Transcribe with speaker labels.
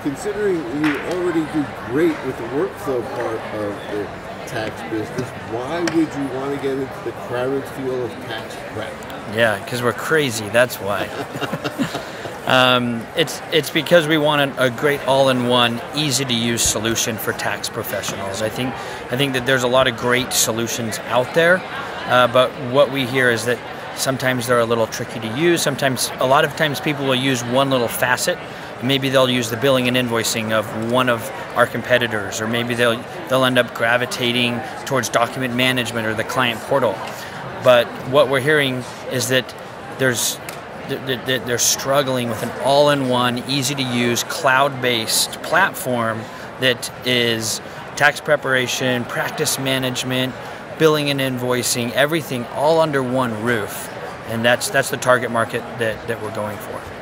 Speaker 1: considering you already do great with the workflow part of the tax business, why would you want to get into the crowded field of tax prep?
Speaker 2: Yeah, because we're crazy, that's why. It's because we want a great all-in-one, easy-to-use solution for tax professionals. I think that there's a lot of great solutions out there, but what we hear is that sometimes they're a little tricky to use. A lot of times people will use one little facet. Maybe they'll use the billing and invoicing of one of our competitors, or maybe they'll end up gravitating towards document management or the client portal. But what we're hearing is that they're struggling with an all-in-one, easy-to-use, cloud-based platform that is tax preparation, practice management, billing and invoicing, everything all under one roof. And that's the target market that we're going for.